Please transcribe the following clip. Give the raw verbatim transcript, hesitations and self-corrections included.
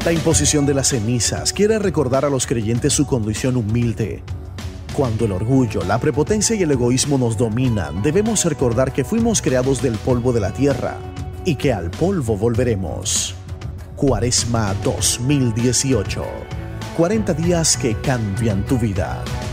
La imposición de las cenizas quiere recordar a los creyentes su condición humilde. Cuando el orgullo, la prepotencia y el egoísmo nos dominan, debemos recordar que fuimos creados del polvo de la tierra y que al polvo volveremos. Cuaresma dos mil dieciocho. cuarenta días que cambian tu vida.